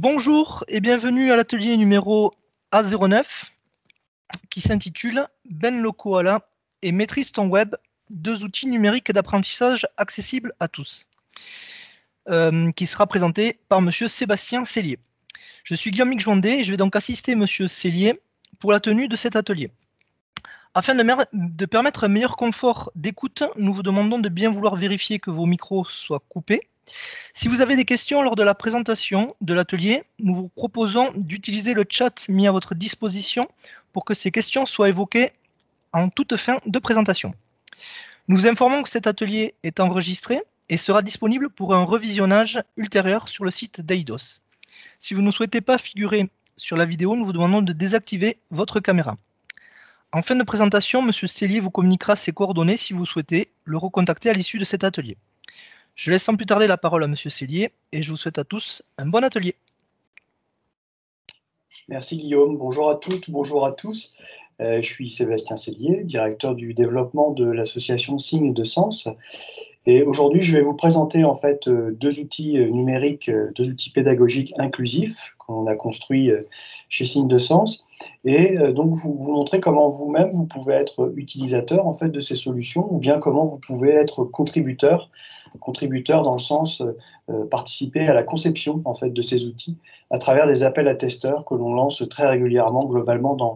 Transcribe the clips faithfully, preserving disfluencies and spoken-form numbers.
Bonjour et bienvenue à l'atelier numéro A zéro neuf qui s'intitule Ben le Koala et Maîtrise ton web, deux outils numériques d'apprentissage accessibles à tous, euh, qui sera présenté par Monsieur Sébastien Cellier. Je suis Guillaume Joindet et je vais donc assister Monsieur Cellier pour la tenue de cet atelier. Afin de, de permettre un meilleur confort d'écoute, nous vous demandons de bien vouloir vérifier que vos micros soient coupés. Si vous avez des questions lors de la présentation de l'atelier, nous vous proposons d'utiliser le chat mis à votre disposition pour que ces questions soient évoquées en toute fin de présentation. Nous vous informons que cet atelier est enregistré et sera disponible pour un revisionnage ultérieur sur le site d'Eidos. Si vous ne souhaitez pas figurer sur la vidéo, nous vous demandons de désactiver votre caméra. En fin de présentation, M. Cellier vous communiquera ses coordonnées si vous souhaitez le recontacter à l'issue de cet atelier. Je laisse sans plus tarder la parole à M. Cellier et je vous souhaite à tous un bon atelier. Merci Guillaume, bonjour à toutes, bonjour à tous. Euh, je suis Sébastien Cellier, directeur du développement de l'association Signes de Sens. Et aujourd'hui, je vais vous présenter en fait deux outils numériques, deux outils pédagogiques inclusifs qu'on a construits chez Signes de Sens. Et donc, vous, vous montrer comment vous-même, vous pouvez être utilisateur en fait de ces solutions ou bien comment vous pouvez être contributeur, contributeur dans le sens euh, participer à la conception en fait de ces outils à travers des appels à testeurs que l'on lance très régulièrement globalement dans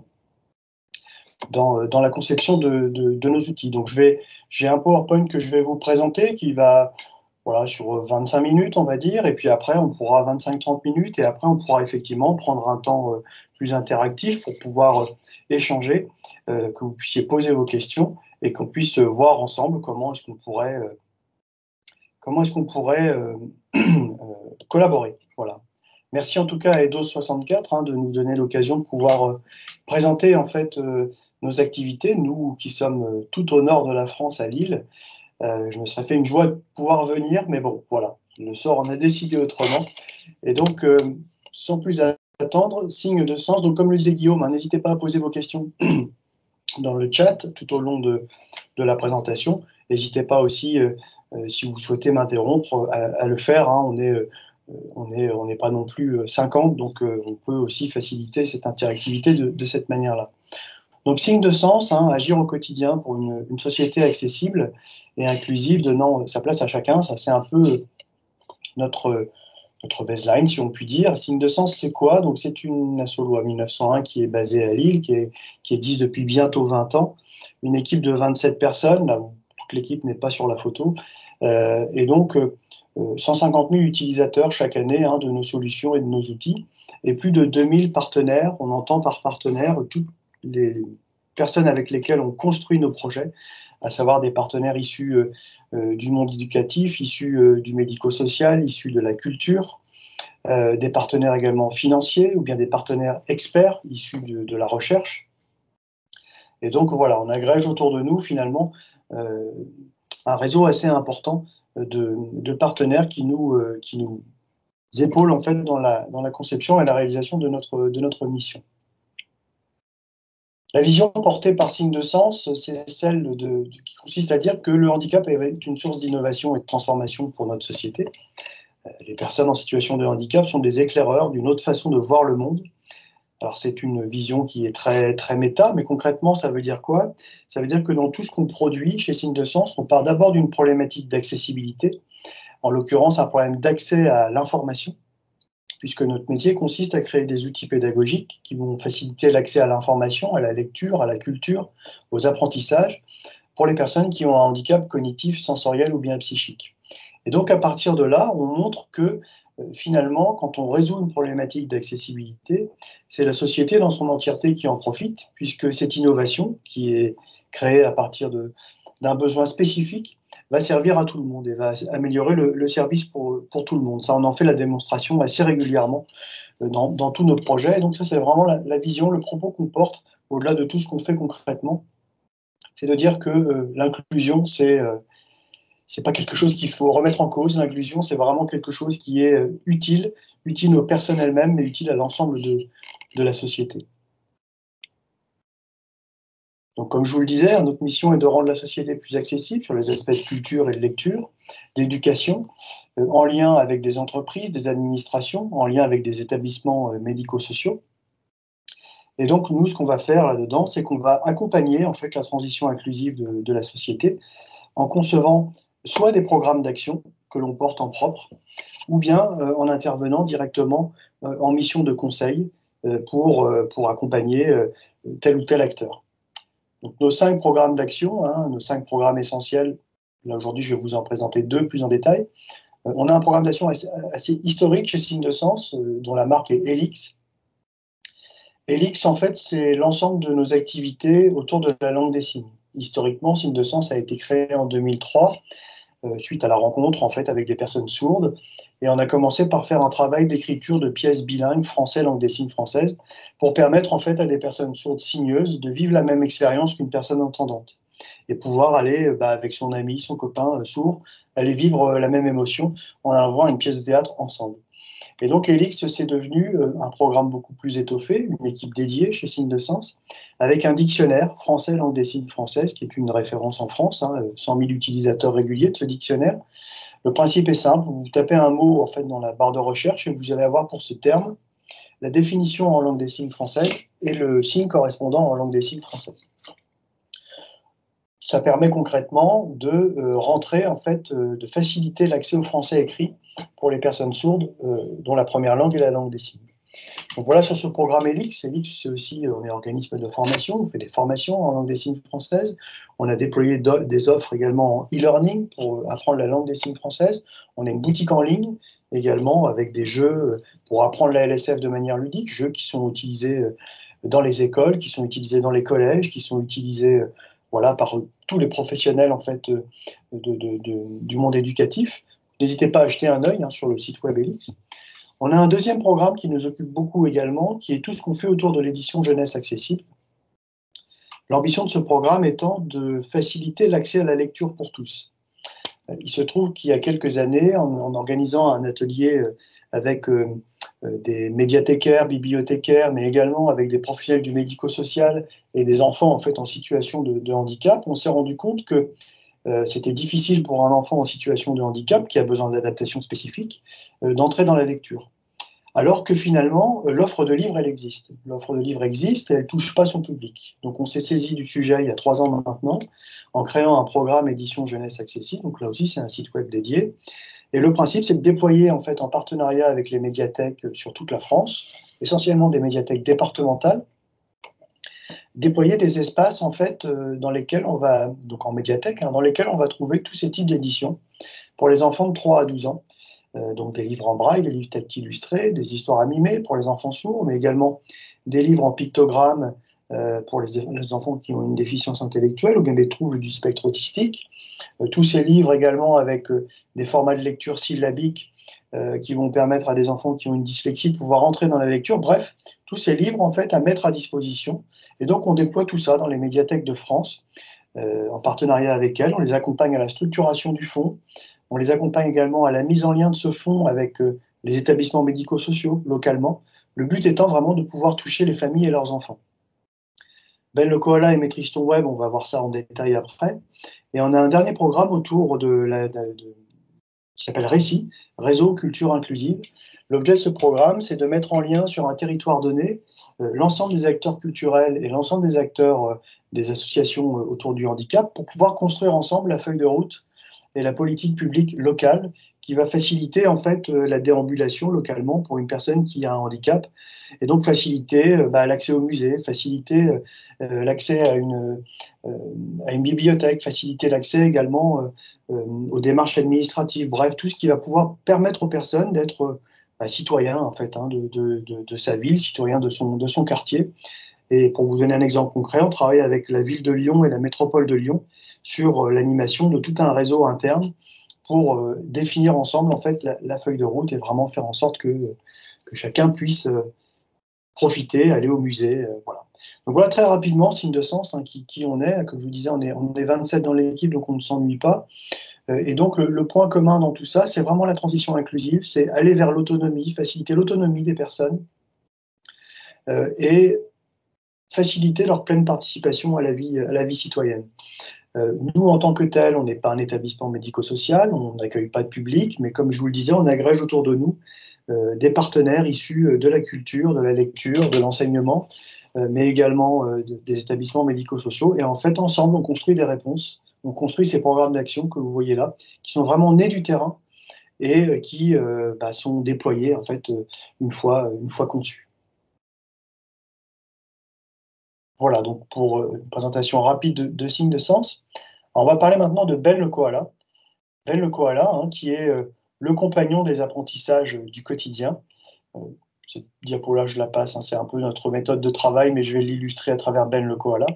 Dans, dans la conception de, de, de nos outils. Donc, j'ai un PowerPoint que je vais vous présenter qui va voilà, sur vingt-cinq minutes, on va dire, et puis après, on pourra vingt-cinq à trente minutes, et après, on pourra effectivement prendre un temps euh, plus interactif pour pouvoir euh, échanger, euh, que vous puissiez poser vos questions et qu'on puisse voir ensemble comment est-ce qu'on pourrait, euh, comment est-ce qu'on pourrait euh, euh, collaborer. Voilà. Merci en tout cas à Eidos soixante-quatre hein, de nous donner l'occasion de pouvoir euh, présenter en fait euh, nos activités, nous qui sommes euh, tout au nord de la France à Lille. Euh, je me serais fait une joie de pouvoir venir, mais bon, voilà, le sort en a décidé autrement. Et donc, euh, sans plus attendre, signe de sens. Donc, comme le disait Guillaume, hein, n'hésitez pas à poser vos questions dans le chat tout au long de, de la présentation. N'hésitez pas aussi, euh, euh, si vous souhaitez m'interrompre, à, à le faire. Hein. On est euh, on n'est on n'est pas non plus cinquante, donc euh, on peut aussi faciliter cette interactivité de, de cette manière-là. Donc, signe de sens, hein, agir au quotidien pour une, une société accessible et inclusive, donnant sa place à chacun, ça c'est un peu notre, notre baseline, si on peut dire. Signe de sens, c'est quoi? Donc, c'est une asso loi mille neuf cent un qui est basée à Lille, qui, est, qui existe depuis bientôt vingt ans, une équipe de vingt-sept personnes, là où toute l'équipe n'est pas sur la photo, euh, et donc euh, cent cinquante mille utilisateurs chaque année hein, de nos solutions et de nos outils, et plus de deux mille partenaires. On entend par partenaires toutes les personnes avec lesquelles on construit nos projets, à savoir des partenaires issus euh, euh, du monde éducatif, issus euh, du médico-social, issus de la culture, euh, des partenaires également financiers ou bien des partenaires experts issus de, de la recherche. Et donc voilà, on agrège autour de nous finalement euh, un réseau assez important de, de partenaires qui nous, euh, qui nous épaulent en fait dans la, dans la conception et la réalisation de notre, de notre mission. La vision portée par Signe de Sens, c'est celle de, de, qui consiste à dire que le handicap est une source d'innovation et de transformation pour notre société. Les personnes en situation de handicap sont des éclaireurs d'une autre façon de voir le monde. Alors c'est une vision qui est très, très méta, mais concrètement, ça veut dire quoi? Ça veut dire que dans tout ce qu'on produit chez Signe de Sens, on part d'abord d'une problématique d'accessibilité, en l'occurrence un problème d'accès à l'information, puisque notre métier consiste à créer des outils pédagogiques qui vont faciliter l'accès à l'information, à la lecture, à la culture, aux apprentissages, pour les personnes qui ont un handicap cognitif, sensoriel ou bien psychique. Et donc, à partir de là, on montre que euh, finalement, quand on résout une problématique d'accessibilité, c'est la société dans son entièreté qui en profite, puisque cette innovation, qui est créée à partir de, d'un besoin spécifique, va servir à tout le monde et va améliorer le, le service pour, pour tout le monde. Ça, on en fait la démonstration assez régulièrement euh, dans, dans tous nos projets. Et donc ça, c'est vraiment la, la vision, le propos qu'on porte, au-delà de tout ce qu'on fait concrètement. C'est de dire que euh, l'inclusion, c'est... Euh, c'est pas quelque chose qu'il faut remettre en cause. L'inclusion, c'est vraiment quelque chose qui est euh, utile, utile aux personnes elles-mêmes, mais utile à l'ensemble de, de la société. Donc, comme je vous le disais, notre mission est de rendre la société plus accessible sur les aspects de culture et de lecture, d'éducation, euh, en lien avec des entreprises, des administrations, en lien avec des établissements euh, médico-sociaux. Et donc, nous, ce qu'on va faire là-dedans, c'est qu'on va accompagner en fait la transition inclusive de, de la société en concevant soit des programmes d'action que l'on porte en propre, ou bien euh, en intervenant directement euh, en mission de conseil euh, pour, euh, pour accompagner euh, tel ou tel acteur. Donc, nos cinq programmes d'action, hein, nos cinq programmes essentiels, là aujourd'hui je vais vous en présenter deux plus en détail. Euh, on a un programme d'action assez, assez historique chez Signes de Sens, euh, dont la marque est Helix. Helix, en fait, c'est l'ensemble de nos activités autour de la langue des signes. Historiquement, Signes de Sens a été créé en deux mille trois, euh, suite à la rencontre en fait, avec des personnes sourdes. Et on a commencé par faire un travail d'écriture de pièces bilingues, français, langue des signes française, pour permettre en fait, à des personnes sourdes signeuses de vivre la même expérience qu'une personne entendante. Et pouvoir aller, bah, avec son ami, son copain euh, sourd, aller vivre euh, la même émotion en allant voir une pièce de théâtre ensemble. Et donc, Helix, c'est devenu euh, un programme beaucoup plus étoffé, une équipe dédiée chez Signes de Sens, avec un dictionnaire français langue des signes française, qui est une référence en France, hein, cent mille utilisateurs réguliers de ce dictionnaire. Le principe est simple, vous tapez un mot en fait, dans la barre de recherche et vous allez avoir pour ce terme la définition en langue des signes française et le signe correspondant en langue des signes française. Ça permet concrètement de euh, rentrer, en fait, euh, de faciliter l'accès au français écrit pour les personnes sourdes euh, dont la première langue est la langue des signes. Donc voilà sur ce programme Helix. Helix, c'est aussi, on est organisme de formation, on fait des formations en langue des signes française. On a déployé des offres également en e-learning pour apprendre la langue des signes française. On a une boutique en ligne également avec des jeux pour apprendre la L S F de manière ludique, jeux qui sont utilisés dans les écoles, qui sont utilisés dans les collèges, qui sont utilisés voilà, par tous les professionnels en fait, de, de, de, du monde éducatif. N'hésitez pas à jeter un œil hein, sur le site web Helix. On a un deuxième programme qui nous occupe beaucoup également, qui est tout ce qu'on fait autour de l'édition jeunesse accessible. L'ambition de ce programme étant de faciliter l'accès à la lecture pour tous. Il se trouve qu'il y a quelques années, en, en organisant un atelier avec euh, des médiathécaires, bibliothécaires, mais également avec des professionnels du médico-social et des enfants en fait en situation de, de handicap, on s'est rendu compte que euh, c'était difficile pour un enfant en situation de handicap qui a besoin d'adaptation spécifique euh, d'entrer dans la lecture. Alors que finalement, euh, l'offre de livres, elle existe. L'offre de livres existe et elle ne touche pas son public. Donc on s'est saisi du sujet il y a trois ans maintenant en créant un programme édition jeunesse accessible. Donc là aussi, c'est un site web dédié. Et le principe, c'est de déployer en fait en partenariat avec les médiathèques sur toute la France, essentiellement des médiathèques départementales, déployer des espaces en fait euh, dans lesquels on va, donc en médiathèque, hein, dans lesquels on va trouver tous ces types d'éditions pour les enfants de trois à douze ans. Euh, donc des livres en braille, des livres textes illustrés, des histoires à mimer pour les enfants sourds, mais également des livres en pictogrammes euh, pour les, les enfants qui ont une déficience intellectuelle ou bien des troubles du spectre autistique. Euh, tous ces livres également avec euh, des formats de lecture syllabiques euh, qui vont permettre à des enfants qui ont une dyslexie de pouvoir entrer dans la lecture. Bref, tous ces livres en fait à mettre à disposition. Et donc on déploie tout ça dans les médiathèques de France euh, en partenariat avec elles. On les accompagne à la structuration du fonds. On les accompagne également à la mise en lien de ce fonds avec euh, les établissements médico-sociaux localement. Le but étant vraiment de pouvoir toucher les familles et leurs enfants. Ben le Koala et Maîtrise ton web, on va voir ça en détail après. Et on a un dernier programme autour de la, de, de, qui s'appelle Récit, Réseau Culture Inclusive. L'objet de ce programme, c'est de mettre en lien sur un territoire donné euh, l'ensemble des acteurs culturels et l'ensemble des acteurs euh, des associations euh, autour du handicap pour pouvoir construire ensemble la feuille de route et la politique publique locale qui va faciliter en fait euh, la déambulation localement pour une personne qui a un handicap et donc faciliter euh, bah, l'accès au musée, faciliter euh, l'accès à une, euh, à une bibliothèque, faciliter l'accès également euh, euh, aux démarches administratives, bref, tout ce qui va pouvoir permettre aux personnes d'être euh, bah, citoyens en fait hein, de, de, de, de sa ville, citoyens de son, de son quartier. Et pour vous donner un exemple concret, on travaille avec la ville de Lyon et la métropole de Lyon sur euh, l'animation de tout un réseau interne pour euh, définir ensemble en fait la, la, feuille de route et vraiment faire en sorte que, que chacun puisse euh, profiter, aller au musée. Euh, voilà. Donc voilà très rapidement, Signe de Sens, hein, qui, qui on est. Comme je vous disais, on est, on est vingt-sept dans l'équipe, donc on ne s'ennuie pas. Euh, et donc le, le point commun dans tout ça, c'est vraiment la transition inclusive, c'est aller vers l'autonomie, faciliter l'autonomie des personnes euh, et faciliter leur pleine participation à la vie, à la vie citoyenne. Euh, nous, en tant que tel, on n'est pas un établissement médico-social, on n'accueille pas de public, mais comme je vous le disais, on agrège autour de nous euh, des partenaires issus de la culture, de la lecture, de l'enseignement, euh, mais également euh, de, des établissements médico-sociaux. Et en fait, ensemble, on construit des réponses, on construit ces programmes d'action que vous voyez là, qui sont vraiment nés du terrain et euh, qui euh, bah, sont déployés en fait euh, une fois, une fois conçus. Voilà, donc pour euh, une présentation rapide de, de signes de sens. Alors, on va parler maintenant de Ben le koala. Ben le koala, hein, qui est euh, le compagnon des apprentissages du quotidien. Euh, cette diapo-là, je la passe, hein, c'est un peu notre méthode de travail, mais je vais l'illustrer à travers Ben le koala.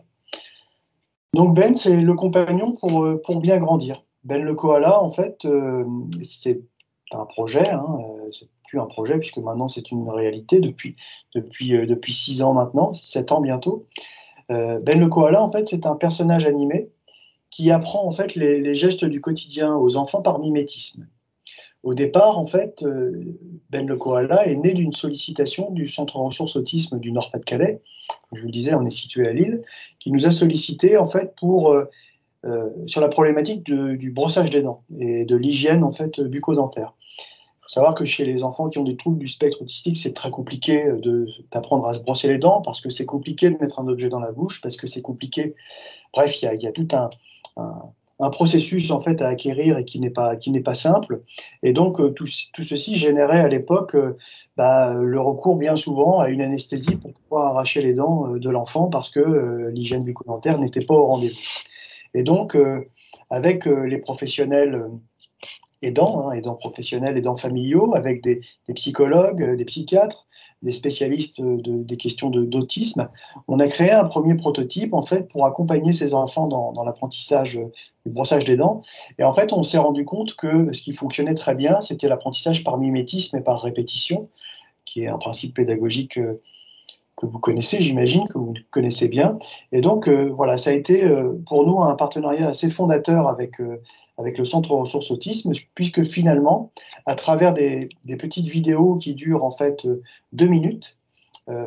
Donc Ben, c'est le compagnon pour, euh, pour bien grandir. Ben le koala, en fait, euh, c'est un projet, hein, euh, c'est plus un projet puisque maintenant c'est une réalité depuis, depuis, euh, depuis six ans maintenant, sept ans bientôt. Euh, Ben le koala, en fait, c'est un personnage animé qui apprend en fait les, les gestes du quotidien aux enfants par mimétisme. Au départ, en fait, euh, Ben le koala est né d'une sollicitation du Centre ressources autisme du Nord-Pas-de-Calais. Je vous le disais, on est situé à Lille, qui nous a sollicité en fait pour euh, euh, sur la problématique de- du brossage des dents et de l'hygiène en fait bucco-dentaire. Il faut savoir que chez les enfants qui ont des troubles du spectre autistique, c'est très compliqué de- d'apprendre à se brosser les dents parce que c'est compliqué de mettre un objet dans la bouche, parce que c'est compliqué. Bref, il y a, il y a tout un, un, un processus en fait à acquérir et qui n'est pas, qui n'est pas simple. Et donc, euh, tout, tout ceci générait à l'époque euh, bah, le recours bien souvent à une anesthésie pour pouvoir arracher les dents euh, de l'enfant parce que euh, l'hygiène bucco-dentaire n'était pas au rendez-vous. Et donc, euh, avec euh, les professionnels euh, aidants, hein, aidants professionnels, aidants familiaux, avec des, des psychologues, euh, des psychiatres, des spécialistes de, des questions de- d'autisme, on a créé un premier prototype en fait pour accompagner ces enfants dans, dans l'apprentissage euh, du brossage des dents. Et en fait, on s'est rendu compte que ce qui fonctionnait très bien, c'était l'apprentissage par mimétisme et par répétition, qui est un principe pédagogique euh, que vous connaissez, j'imagine, que vous connaissez bien. Et donc, euh, voilà, ça a été euh, pour nous un partenariat assez fondateur avec, euh, avec le Centre ressources autisme, puisque finalement, à travers des, des petites vidéos qui durent en fait euh, deux minutes, euh,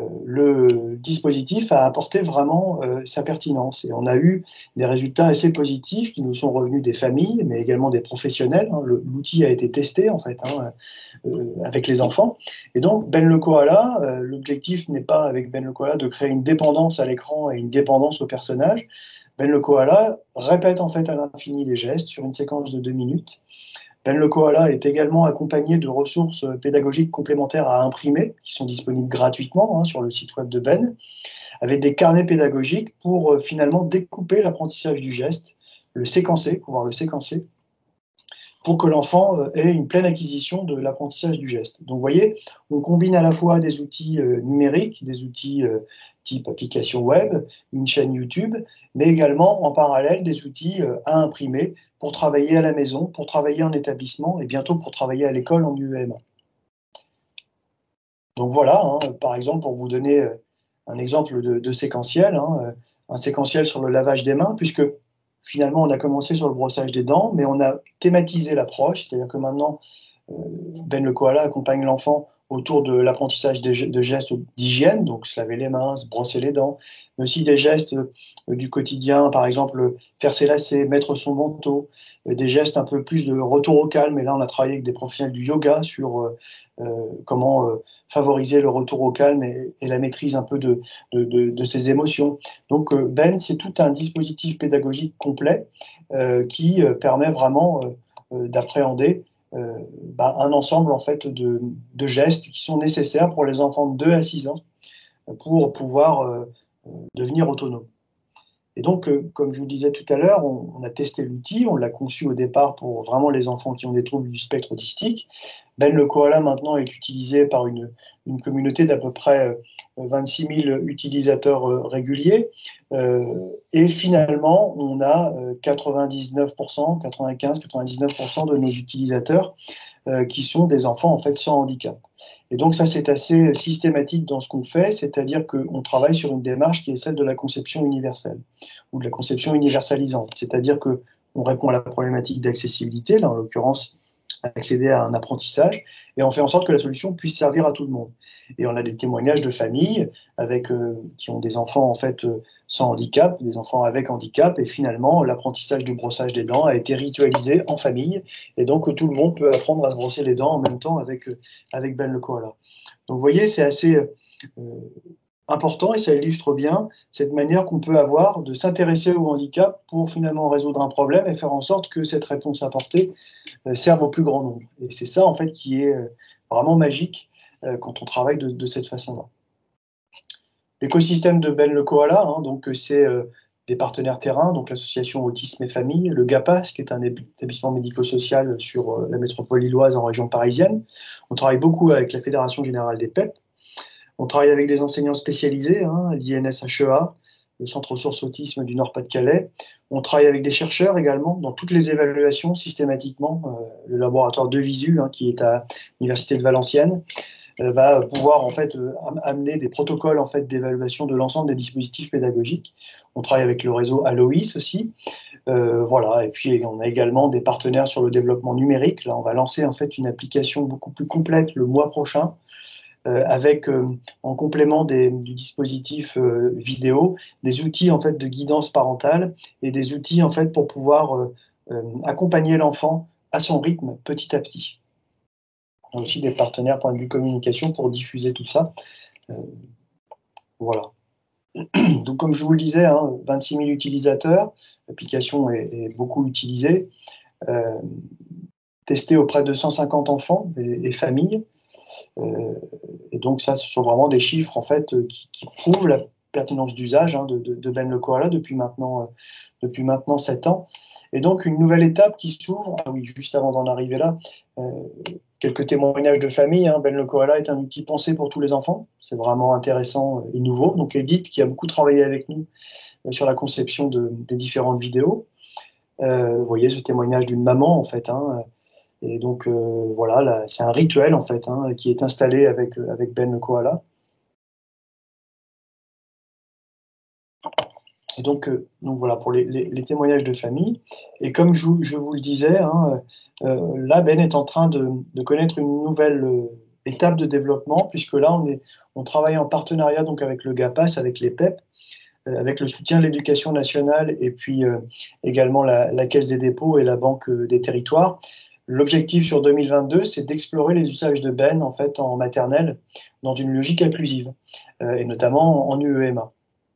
le dispositif a apporté vraiment euh, sa pertinence. Et on a eu des résultats assez positifs qui nous sont revenus des familles, mais également des professionnels. Hein. Le- L'outil a été testé, en fait, hein, euh, avec les enfants. Et donc, Ben le Koala, euh, l'objectif n'est pas avec Ben le Koala de créer une dépendance à l'écran et une dépendance au personnage. Ben le Koala répète en fait à l'infini les gestes sur une séquence de deux minutes. Ben le Koala est également accompagné de ressources pédagogiques complémentaires à imprimer, qui sont disponibles gratuitement hein, sur le site web de Ben, avec des carnets pédagogiques pour euh, finalement découper l'apprentissage du geste, le séquencer, pouvoir le séquencer, pour que l'enfant euh, ait une pleine acquisition de l'apprentissage du geste. Donc, vous voyez, on combine à la fois des outils euh, numériques, des outils euh, type application web, une chaîne YouTube, mais également en parallèle des outils euh, à imprimer pour travailler à la maison, pour travailler en établissement et bientôt pour travailler à l'école en U E M A. Donc voilà, hein, par exemple, pour vous donner euh, un exemple de, de séquentiel, hein, euh, un séquentiel sur le lavage des mains, puisque finalement on a commencé sur le brossage des dents, mais on a thématisé l'approche, c'est-à-dire que maintenant euh, Ben le koala accompagne l'enfant autour de l'apprentissage de, de gestes d'hygiène, donc se laver les mains, se brosser les dents, mais aussi des gestes euh, du quotidien, par exemple faire ses lacets, mettre son manteau, euh, des gestes un peu plus de retour au calme. Et là, on a travaillé avec des professionnels du yoga sur euh, euh, comment euh, favoriser le retour au calme et, et la maîtrise un peu de, de, de, de ses émotions. Donc euh, Ben, c'est tout un dispositif pédagogique complet euh, qui euh, permet vraiment euh, euh, d'appréhender euh, bah, un ensemble en fait de, de, gestes qui sont nécessaires pour les enfants de deux à six ans pour pouvoir euh, devenir autonomes. Et donc, euh, comme je vous disais tout à l'heure, on, on, a testé l'outil, on l'a conçu au départ pour vraiment les enfants qui ont des troubles du spectre autistique. Ben le koala maintenant est utilisé par une, une communauté d'à peu près euh, vingt-six mille utilisateurs euh, réguliers. Euh, et finalement, on a euh, quatre-vingt-dix-neuf pour cent, quatre-vingt-quinze à quatre-vingt-dix-neuf pour cent de nos utilisateurs euh, qui sont des enfants en fait sans handicap. Et donc ça, c'est assez systématique dans ce qu'on fait, c'est-à-dire qu'on travaille sur une démarche qui est celle de la conception universelle ou de la conception universalisante, c'est-à-dire que on répond à la problématique d'accessibilité, là en l'occurrence accéder à un apprentissage, et on fait en sorte que la solution puisse servir à tout le monde. Et on a des témoignages de familles avec, euh, qui ont des enfants en fait euh, sans handicap, des enfants avec handicap, et finalement l'apprentissage du brossage des dents a été ritualisé en famille, et donc euh, tout le monde peut apprendre à se brosser les dents en même temps avec, euh, avec Ben le koala. Donc vous voyez, c'est assez euh, important et ça illustre bien cette manière qu'on peut avoir de s'intéresser au handicap pour finalement résoudre un problème et faire en sorte que cette réponse apportée euh, serve au plus grand nombre. Et c'est ça en fait qui est euh, vraiment magique euh, quand on travaille de, de cette façon-là. L'écosystème de Ben le Koala, hein, donc euh, c'est euh, des partenaires terrain, donc l'association Autisme et Famille, le GAPAS, qui est un établissement médico-social sur euh, la métropole lilloise en région parisienne. On travaille beaucoup avec la Fédération générale des P E P. On travaille avec des enseignants spécialisés, hein, l'I N S H E A, le Centre ressources autisme du Nord-Pas-de-Calais. On travaille avec des chercheurs également dans toutes les évaluations systématiquement. Euh, le laboratoire de Visu, hein, qui est à l'Université de Valenciennes, euh, va pouvoir en fait euh, amener des protocoles en fait d'évaluation de l'ensemble des dispositifs pédagogiques. On travaille avec le réseau Aloïs aussi. Euh, voilà. Et puis on a également des partenaires sur le développement numérique. Là, on va lancer en fait une application beaucoup plus complète le mois prochain, euh, avec euh, en complément des, du dispositif euh, vidéo, des outils en fait de guidance parentale et des outils en fait pour pouvoir euh, euh, accompagner l'enfant à son rythme petit à petit. On a aussi des partenaires point de vue communication pour diffuser tout ça. Euh, voilà. Donc comme je vous le disais, hein, vingt-six mille utilisateurs, l'application est, est beaucoup utilisée, euh, testée auprès de cent cinquante enfants et, et familles. Euh, et donc ça, ce sont vraiment des chiffres en fait euh, qui, qui prouvent la pertinence d'usage hein, de, de, de Ben le Koala depuis maintenant, euh, depuis maintenant sept ans. Et donc une nouvelle étape qui s'ouvre. Ah oui, juste avant d'en arriver là, euh, quelques témoignages de famille. Hein. Ben le Koala est un outil pensé pour tous les enfants. C'est vraiment intéressant et nouveau. Donc Edith, qui a beaucoup travaillé avec nous euh, sur la conception de, des différentes vidéos. Euh, vous voyez ce témoignage d'une maman en fait. Hein, et donc, euh, voilà, c'est un rituel, en fait, hein, qui est installé avec, euh, avec Ben le koala. Et donc, euh, donc voilà, pour les, les, les témoignages de famille. Et comme je, je vous le disais, hein, euh, là, Ben est en train de, de connaître une nouvelle euh, étape de développement, puisque là, on, est, on travaille en partenariat donc, avec le GAPAS, avec les P E P, euh, avec le soutien de l'Éducation nationale et puis euh, également la, la Caisse des dépôts et la Banque des territoires. L'objectif sur deux mille vingt-deux, c'est d'explorer les usages de Ben en fait en maternelle dans une logique inclusive, euh, et notamment en U E M A.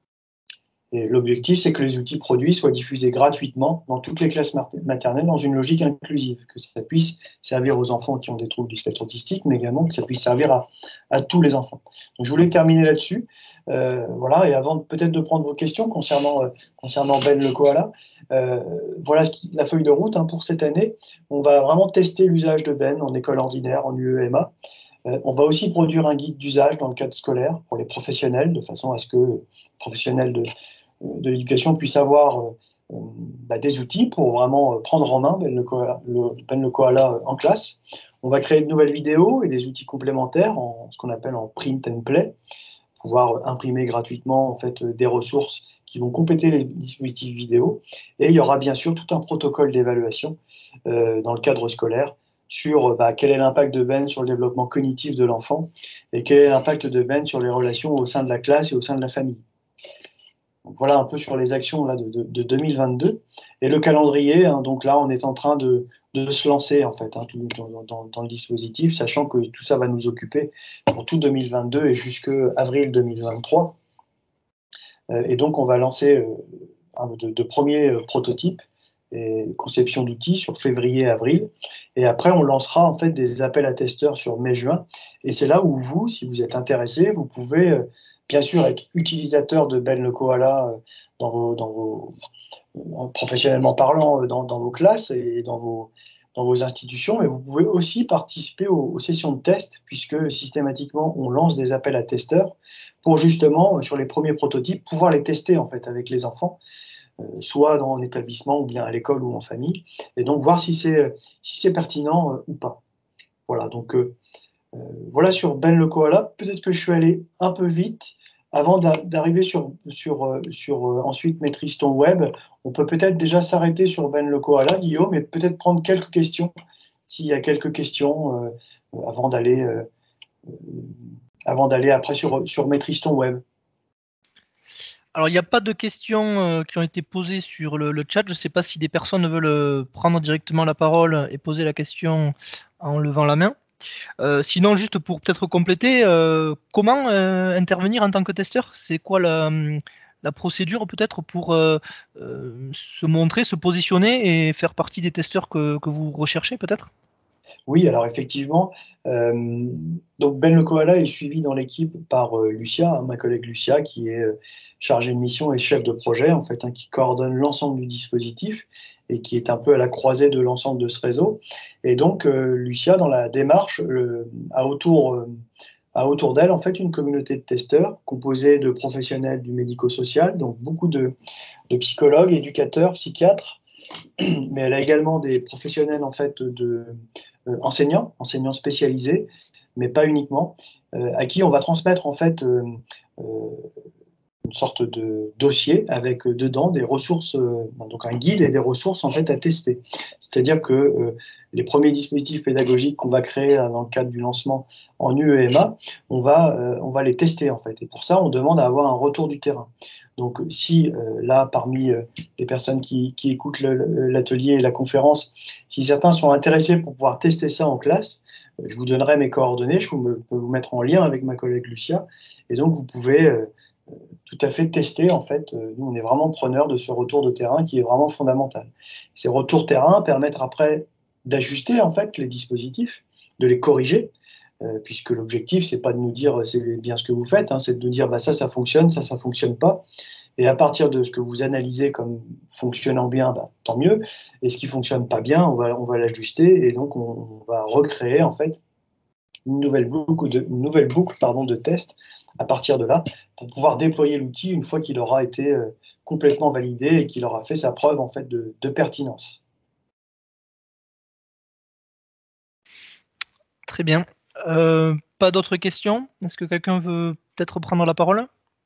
Et l'objectif, c'est que les outils produits soient diffusés gratuitement dans toutes les classes maternelles dans une logique inclusive, que ça puisse servir aux enfants qui ont des troubles du spectre autistique, mais également que ça puisse servir à, à tous les enfants. Donc, je voulais terminer là-dessus. Euh, voilà, et avant peut-être de prendre vos questions concernant, euh, concernant Ben le koala, euh, voilà ce qui, la feuille de route hein, pour cette année. On va vraiment tester l'usage de Ben en école ordinaire, en U E M A. Euh, on va aussi produire un guide d'usage dans le cadre scolaire pour les professionnels, de façon à ce que les professionnels de de l'éducation puissent avoir euh, bah, des outils pour vraiment euh, prendre en main Ben le koala, le, Ben le koala euh, en classe. On va créer de nouvelles vidéos et des outils complémentaires, en ce qu'on appelle en print and play, pouvoir imprimer gratuitement en fait, des ressources qui vont compléter les dispositifs vidéo. Et il y aura bien sûr tout un protocole d'évaluation euh, dans le cadre scolaire sur bah, quel est l'impact de Ben sur le développement cognitif de l'enfant et quel est l'impact de Ben sur les relations au sein de la classe et au sein de la famille. Donc voilà un peu sur les actions là, de, de, de deux mille vingt-deux. Et le calendrier, hein, donc là, on est en train de, de se lancer en fait, hein, tout, dans, dans, dans, le dispositif, sachant que tout ça va nous occuper pour tout deux mille vingt-deux et jusqu'à avril deux mille vingt-trois. Euh, et donc, on va lancer euh, de, de premiers euh, prototypes et conception d'outils sur février-avril. Et après, on lancera en fait des appels à testeurs sur mai-juin. Et c'est là où vous, si vous êtes intéressé, vous pouvez euh, bien sûr être utilisateur de Ben le koala euh, dans vos, dans vos, euh, professionnellement parlant, euh, dans, dans vos classes et dans vos, dans vos institutions, mais vous pouvez aussi participer aux, aux sessions de test, puisque systématiquement, on lance des appels à testeurs pour justement, sur les premiers prototypes, pouvoir les tester en fait avec les enfants, euh, soit dans l'établissement ou bien à l'école ou en famille, et donc voir si c'est si c'est pertinent euh, ou pas. Voilà, donc euh, euh, voilà sur Ben le koala. Peut-être que je suis allé un peu vite. Avant d'arriver sur, sur, euh, sur euh, ensuite Maîtrise ton web, on peut peut-être déjà s'arrêter sur Ben le koala, Guillaume, et peut-être prendre quelques questions s'il y a quelques questions euh, avant d'aller euh, avant d'aller après sur, sur Maîtrise ton web. Alors, il n'y a pas de questions euh, qui ont été posées sur le, le chat. Je ne sais pas si des personnes veulent euh, prendre directement la parole et poser la question en levant la main. Euh, sinon, juste pour peut-être compléter, euh, comment euh, intervenir en tant que testeur? C'est quoi la, la procédure peut-être pour euh, euh, se montrer, se positionner et faire partie des testeurs que, que vous recherchez peut-être? Oui, alors effectivement, euh, donc Ben Le Koala est suivi dans l'équipe par euh, Lucia, hein, ma collègue Lucia, qui est euh, chargée de mission et chef de projet, en fait, hein, qui coordonne l'ensemble du dispositif et qui est un peu à la croisée de l'ensemble de ce réseau. Et donc, euh, Lucia, dans la démarche, euh, a autour, euh, a autour d'elle, en fait, une communauté de testeurs composée de professionnels du médico-social, donc beaucoup de, de psychologues, éducateurs, psychiatres, mais elle a également des professionnels en fait de euh, enseignants, enseignants spécialisés, mais pas uniquement, euh, à qui on va transmettre en fait euh, euh, une sorte de dossier avec euh, dedans des ressources, euh, donc un guide et des ressources en fait à tester. C'est-à-dire que euh, les premiers dispositifs pédagogiques qu'on va créer là, dans le cadre du lancement en U E M A, on va, euh, on va les tester en fait. Et pour ça, on demande à avoir un retour du terrain. Donc si euh, là, parmi euh, les personnes qui, qui écoutent l'atelier et la conférence, si certains sont intéressés pour pouvoir tester ça en classe, euh, je vous donnerai mes coordonnées, je vous, me, peux vous mettre en lien avec ma collègue Lucia, et donc vous pouvez euh, tout à fait tester. En fait, euh, nous, on est vraiment preneurs de ce retour de terrain qui est vraiment fondamental. Ces retours terrain permettent après d'ajuster en fait les dispositifs, de les corriger, euh, puisque l'objectif, c'est pas de nous dire c'est bien ce que vous faites, hein, c'est de nous dire bah, ça, ça fonctionne, ça, ça fonctionne pas. Et à partir de ce que vous analysez comme fonctionnant bien, bah, tant mieux. Et ce qui fonctionne pas bien, on va, on va l'ajuster et donc on, on va recréer en fait une nouvelle boucle de, une nouvelle boucle, pardon, de tests à partir de là pour pouvoir déployer l'outil une fois qu'il aura été euh, complètement validé et qu'il aura fait sa preuve en fait de, de pertinence. Très bien. Euh, pas d'autres questions? Est-ce que quelqu'un veut peut-être prendre la parole?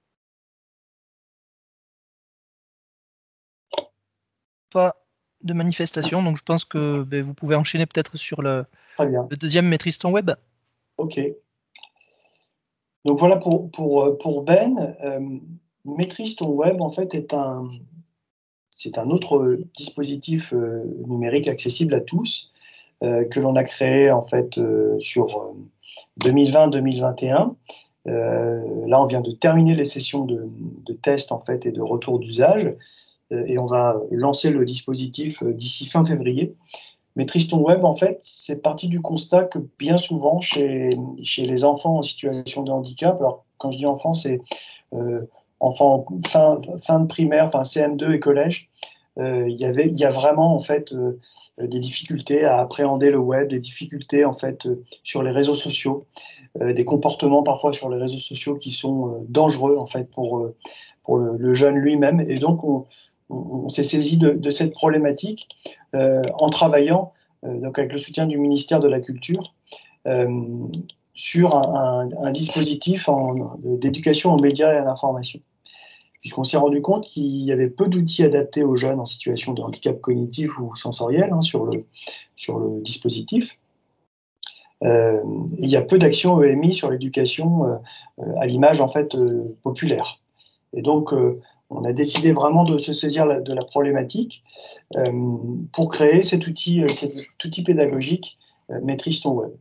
Pas de manifestation, donc je pense que ben, vous pouvez enchaîner peut-être sur le, Très bien. le deuxième Maîtrise ton web. OK. Donc voilà pour, pour, pour Ben. Euh, Maîtrise ton web, en fait, est un, c'est un autre dispositif euh, numérique accessible à tous euh, que l'on a créé en fait euh, sur euh, deux mille vingt deux mille vingt et un. Euh, là, on vient de terminer les sessions de, de tests en fait et de retour d'usage euh, et on va lancer le dispositif euh, d'ici fin février. Maîtrise ton web, en fait, c'est parti du constat que bien souvent chez, chez les enfants en situation de handicap, alors quand je dis enfants, c'est euh, enfants fin, fin de primaire, enfin C M deux et collège, euh, il y avait, il y a vraiment en fait euh, des difficultés à appréhender le web, des difficultés en fait euh, sur les réseaux sociaux, euh, des comportements parfois sur les réseaux sociaux qui sont euh, dangereux en fait pour, euh, pour le, le jeune lui-même. Et donc on, on, on s'est saisi de, de, cette problématique euh, en travaillant euh, donc avec le soutien du ministère de la Culture euh, sur un, un, un dispositif d'éducation aux médias et à l'information, puisqu'on s'est rendu compte qu'il y avait peu d'outils adaptés aux jeunes en situation de handicap cognitif ou sensoriel hein, sur, le, sur le dispositif. Euh, il y a peu d'actions E M I sur l'éducation euh, à l'image en fait euh, populaire. Et donc, euh, on a décidé vraiment de se saisir la, de la problématique euh, pour créer cet outil, euh, cet outil pédagogique euh, Maîtrise ton web.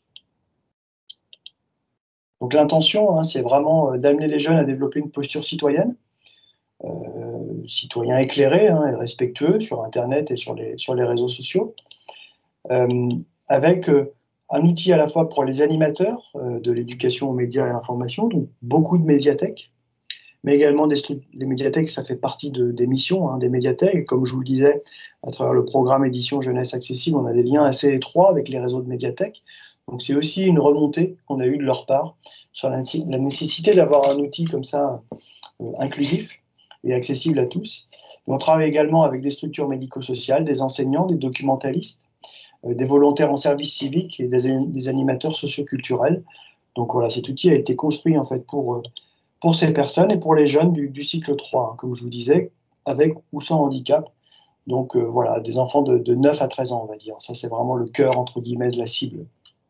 Donc l'intention, hein, c'est vraiment euh, d'amener les jeunes à développer une posture citoyenne, euh, citoyen éclairé hein, et respectueux sur Internet et sur les, sur les réseaux sociaux, euh, avec euh, un outil à la fois pour les animateurs euh, de l'éducation aux médias et à l'information, donc beaucoup de médiathèques, mais également des les médiathèques, ça fait partie de, des missions hein, des médiathèques. Et comme je vous le disais, à travers le programme Édition Jeunesse Accessible, on a des liens assez étroits avec les réseaux de médiathèques. Donc c'est aussi une remontée qu'on a eue de leur part sur la, la nécessité d'avoir un outil comme ça euh, inclusif et accessible à tous. Et on travaille également avec des structures médico-sociales, des enseignants, des documentalistes, euh, des volontaires en service civique et des, des animateurs socioculturels. Donc voilà, cet outil a été construit en fait pour, pour ces personnes et pour les jeunes du, du cycle trois, hein, comme je vous disais, avec ou sans handicap. Donc euh, voilà, des enfants de, de neuf à treize ans, on va dire. Ça, c'est vraiment le cœur, entre guillemets, de la cible.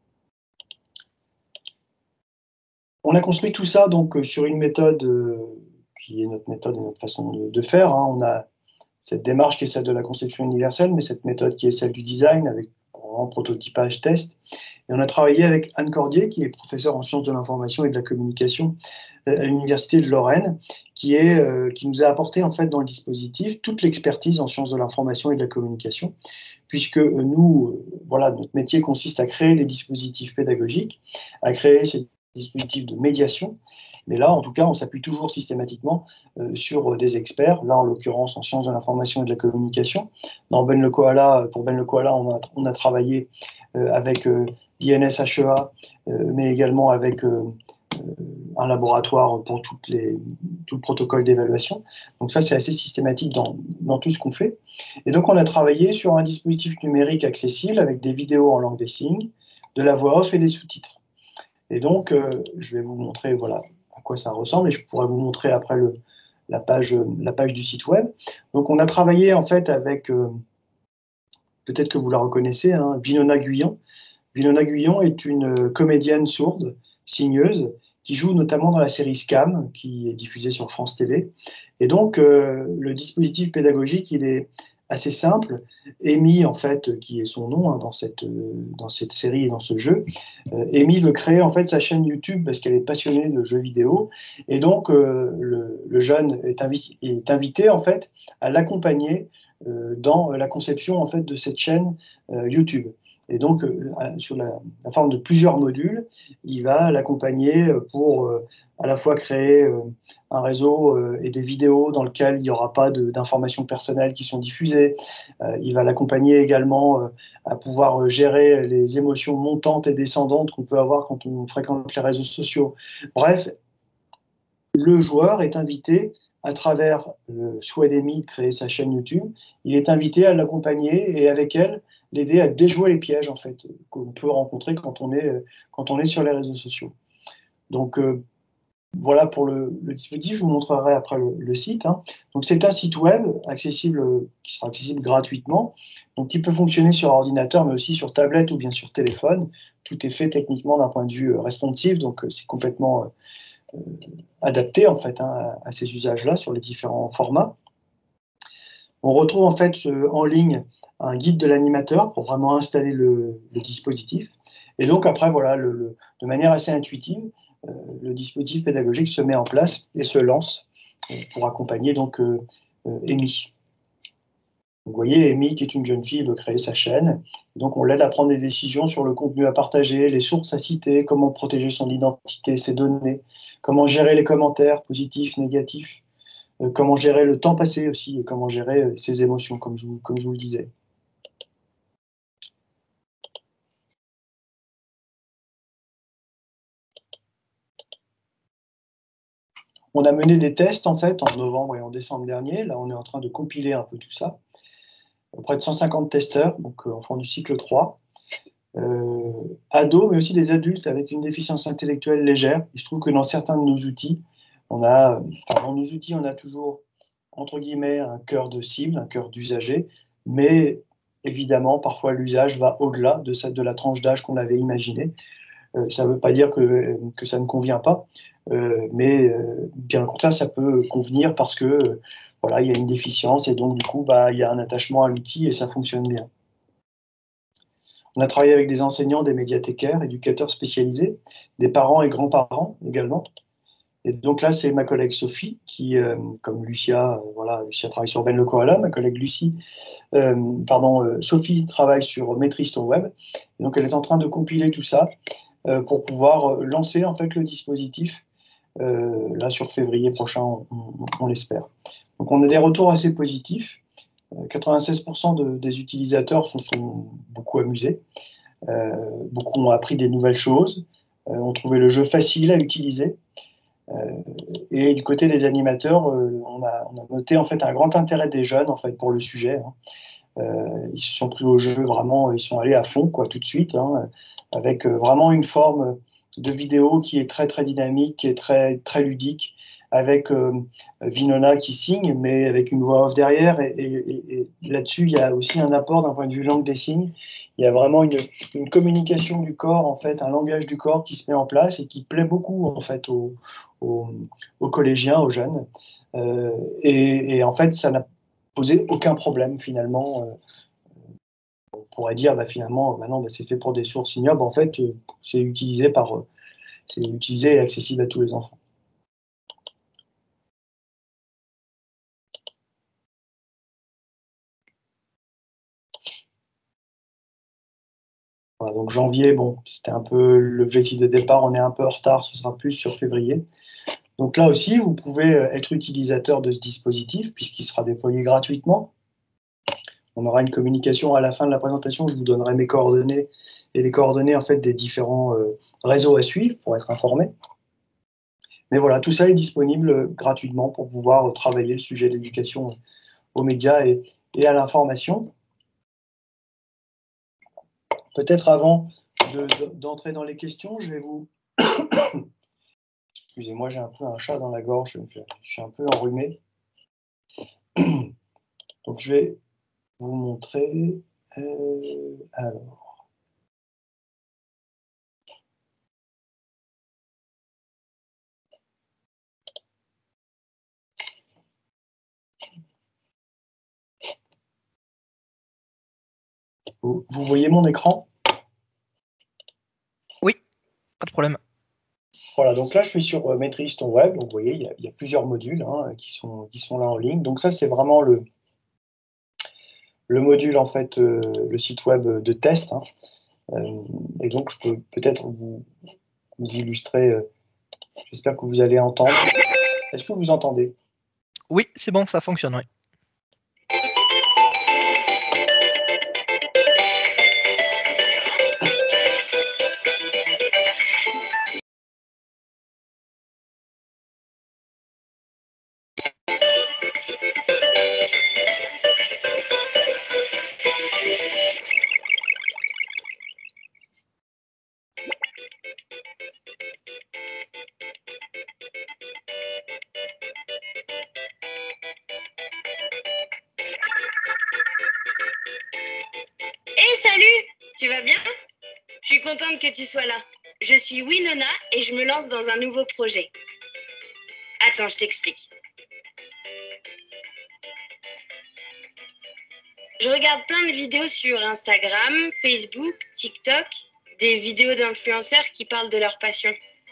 On a construit tout ça donc, euh, sur une méthode euh, qui est notre méthode et notre façon de, de faire. Hein. On a cette démarche qui est celle de la conception universelle, mais cette méthode qui est celle du design, avec vraiment prototypage, test. Et on a travaillé avec Anne Cordier, qui est professeure en sciences de l'information et de la communication à l'Université de Lorraine, qui, est, euh, qui nous a apporté en fait dans le dispositif toute l'expertise en sciences de l'information et de la communication, puisque euh, nous, euh, voilà, notre métier consiste à créer des dispositifs pédagogiques, à créer ces dispositifs de médiation. Mais là, en tout cas, on s'appuie toujours systématiquement euh, sur euh, des experts, là en l'occurrence en sciences de l'information et de la communication. Dans Ben le Koala, pour Ben le Koala, on a, on a travaillé euh, avec euh, l'I N S H E A, euh, mais également avec euh, un laboratoire pour toutes les, tout le protocole d'évaluation. Donc ça, c'est assez systématique dans, dans tout ce qu'on fait. Et donc, on a travaillé sur un dispositif numérique accessible avec des vidéos en langue des signes, de la voix off et des sous-titres. Et donc, euh, je vais vous montrer voilà, à quoi ça ressemble et je pourrais vous montrer après le, la, page, la page du site web. Donc, on a travaillé en fait avec, euh, peut-être que vous la reconnaissez, hein, Vinona Guyon. Vinona Guyon est une comédienne sourde, signeuse, qui joue notamment dans la série Scam, qui est diffusée sur France T V. Et donc, euh, le dispositif pédagogique, il est assez simple. Amy, en fait, qui est son nom hein, dans, cette, euh, dans cette série et dans ce jeu, euh, Amy veut créer en fait sa chaîne YouTube parce qu'elle est passionnée de jeux vidéo. Et donc, euh, le, le jeune est, invi est invité en fait à l'accompagner euh, dans la conception en fait de cette chaîne euh, YouTube. Et donc, euh, sur la, la, forme de plusieurs modules, il va l'accompagner pour euh, à la fois créer euh, un réseau euh, et des vidéos dans lesquelles il n'y aura pas d'informations personnelles qui sont diffusées. Euh, il va l'accompagner également euh, à pouvoir euh, gérer les émotions montantes et descendantes qu'on peut avoir quand on fréquente les réseaux sociaux. Bref, le joueur est invité à travers le souhait d'Amy de créer sa chaîne YouTube, il est invité à l'accompagner et avec elle, l'aider à déjouer les pièges en fait qu'on peut rencontrer quand on est, quand on est sur les réseaux sociaux. Donc euh, voilà pour le, le dispositif, je vous montrerai après le, le site. Hein. Donc c'est un site web accessible, qui sera accessible gratuitement, donc qui peut fonctionner sur ordinateur mais aussi sur tablette ou bien sur téléphone. Tout est fait techniquement d'un point de vue responsive, donc c'est complètement euh, adapté en fait hein, à, à ces usages-là sur les différents formats. On retrouve en fait euh, en ligne un guide de l'animateur pour vraiment installer le, le dispositif. Et donc après, voilà, le, le, de manière assez intuitive, euh, le dispositif pédagogique se met en place et se lance euh, pour accompagner donc euh, euh, Amy. Vous voyez, Amy, qui est une jeune fille, veut créer sa chaîne. Donc on l'aide à prendre des décisions sur le contenu à partager, les sources à citer, comment protéger son identité, ses données, comment gérer les commentaires positifs, négatifs. Euh, comment gérer le temps passé aussi et comment gérer euh, ses émotions, comme je, vous, comme je vous le disais. On a mené des tests en fait en novembre et en décembre dernier. Là, on est en train de compiler un peu tout ça. Près de cent cinquante testeurs, donc euh, enfants du cycle trois, euh, ados, mais aussi des adultes avec une déficience intellectuelle légère. Il se trouve que dans certains de nos outils, on a, enfin, dans nos outils, on a toujours entre guillemets un cœur de cible, un cœur d'usager, mais évidemment, parfois l'usage va au-delà de, cette, de la tranche d'âge qu'on avait imaginée. Euh, ça ne veut pas dire que, que ça ne convient pas, euh, mais euh, bien au contraire, ça peut convenir parce que euh, voilà, il y a une déficience et donc du coup, bah, il y a un attachement à l'outil et ça fonctionne bien. On a travaillé avec des enseignants, des médiathécaires, éducateurs spécialisés, des parents et grands-parents également. Et donc là, c'est ma collègue Sophie qui, euh, comme Lucia, euh, voilà, Lucia travaille sur Ben le Koala, ma collègue Lucie, euh, pardon, euh, Sophie travaille sur Maîtrise ton web. Et donc elle est en train de compiler tout ça euh, pour pouvoir euh, lancer en fait le dispositif euh, là sur février prochain, on, on, on l'espère. Donc on a des retours assez positifs. Euh, quatre-vingt-seize pour cent de, des utilisateurs se sont beaucoup amusés. Euh, beaucoup ont appris des nouvelles choses, euh, ont trouvé le jeu facile à utiliser. Euh, et du côté des animateurs, euh, on, a, on a noté en fait un grand intérêt des jeunes en fait pour le sujet. Hein. Euh, ils se sont pris au jeu vraiment, ils sont allés à fond quoi tout de suite, hein, avec euh, vraiment une forme de vidéo qui est très très dynamique, qui est très très ludique, avec euh, Winona qui signe, mais avec une voix off derrière. Et, et, et là-dessus, il y a aussi un apport d'un point de vue langue des signes. Il y a vraiment une, une communication du corps, en fait, un langage du corps qui se met en place et qui plaît beaucoup, en fait, aux, aux, aux collégiens, aux jeunes. Euh, et, et en fait, ça n'a posé aucun problème, finalement. Euh, on pourrait dire, bah, finalement, maintenant, bah, c'est fait pour des sources ignobles. En fait, euh, c'est utilisé par, euh, c'est utilisé et accessible à tous les enfants. Voilà, donc janvier, bon, c'était un peu l'objectif de départ, on est un peu en retard, ce sera plus sur février. Donc là aussi, vous pouvez être utilisateur de ce dispositif puisqu'il sera déployé gratuitement. On aura une communication à la fin de la présentation, je vous donnerai mes coordonnées et les coordonnées en fait des différents euh, réseaux à suivre pour être informé. Mais voilà, tout ça est disponible gratuitement pour pouvoir travailler le sujet de l'éducation aux médias et, et à l'information. Peut-être avant d'entrer de, dans les questions, je vais vous... Excusez-moi, j'ai un peu un chat dans la gorge, je, je suis un peu enrhumé. Donc je vais vous montrer... Euh, alors... Vous, vous voyez mon écran? Oui, pas de problème. Voilà, donc là, je suis sur euh, Maîtrise ton web. Donc, vous voyez, il y a, il y a plusieurs modules hein, qui, sont, qui sont là en ligne. Donc ça, c'est vraiment le, le module, en fait, euh, le site web de test. Hein. Euh, et donc, je peux peut-être vous, vous illustrer. Euh, J'espère que vous allez entendre. Est-ce que vous entendez? Oui, c'est bon, ça fonctionne, oui. Hey, salut! Tu vas bien? Je suis contente que tu sois là. Je suis Winona et je me lance dans un nouveau projet. Attends, je t'explique. Je regarde plein de vidéos sur Instagram, Facebook, TikTok, des vidéos d'influenceurs qui parlent de leur passion.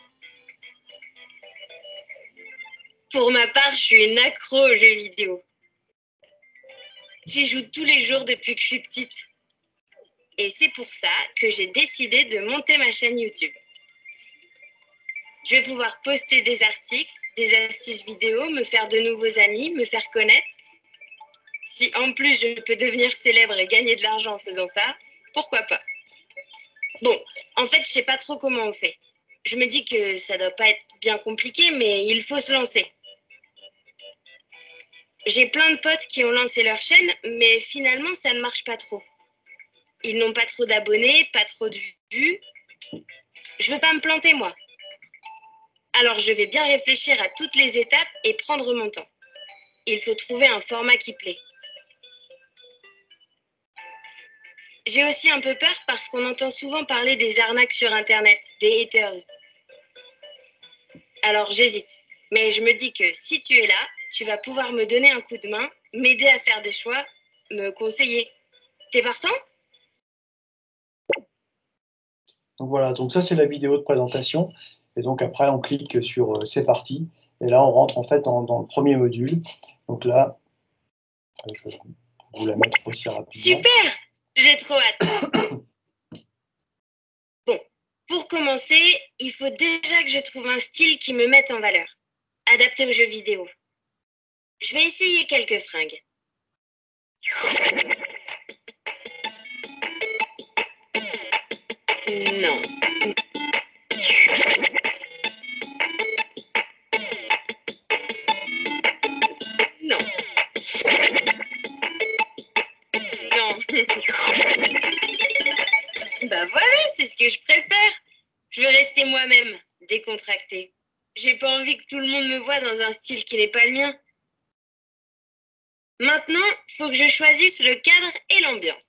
Pour ma part, je suis une accro aux jeux vidéo. J'y joue tous les jours depuis que je suis petite. Et c'est pour ça que j'ai décidé de monter ma chaîne YouTube. Je vais pouvoir poster des articles, des astuces vidéo, me faire de nouveaux amis, me faire connaître. Si en plus je peux devenir célèbre et gagner de l'argent en faisant ça, pourquoi pas? Bon, en fait, je sais pas trop comment on fait. Je me dis que ça doit pas être bien compliqué, mais il faut se lancer. J'ai plein de potes qui ont lancé leur chaîne, mais finalement, ça ne marche pas trop. Ils n'ont pas trop d'abonnés, pas trop de vues. Je veux pas me planter, moi. Alors, je vais bien réfléchir à toutes les étapes et prendre mon temps. Il faut trouver un format qui plaît. J'ai aussi un peu peur parce qu'on entend souvent parler des arnaques sur Internet, des haters. Alors, j'hésite. Mais je me dis que si tu es là, tu vas pouvoir me donner un coup de main, m'aider à faire des choix, me conseiller. T'es partant ? Donc voilà, donc ça, c'est la vidéo de présentation. Et donc après, on clique sur euh, C'est parti. Et là, on rentre en fait dans, dans le premier module. Donc là, je vais vous la mettre aussi rapidement. Super! J'ai trop hâte. Bon, pour commencer, il faut déjà que je trouve un style qui me mette en valeur, adapté aux jeux vidéo. Je vais essayer quelques fringues. Non. Non. Non. Bah voilà, c'est ce que je préfère. Je veux rester moi-même, décontractée. J'ai pas envie que tout le monde me voie dans un style qui n'est pas le mien. Maintenant, faut que je choisisse le cadre et l'ambiance.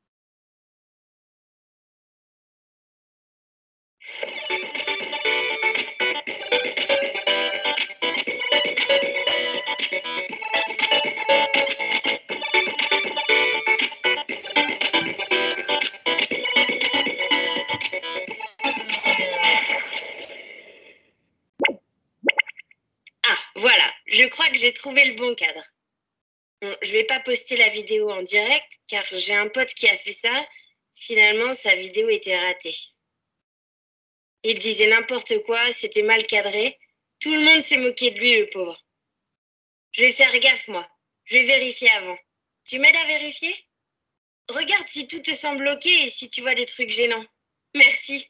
Ah, voilà, je crois que j'ai trouvé le bon cadre. Bon, je vais pas poster la vidéo en direct, car j'ai un pote qui a fait ça. Finalement, sa vidéo était ratée. Il disait n'importe quoi, c'était mal cadré. Tout le monde s'est moqué de lui, le pauvre. Je vais faire gaffe, moi. Je vais vérifier avant. Tu m'aides à vérifier? Regarde si tout te semble ok et si tu vois des trucs gênants. Merci.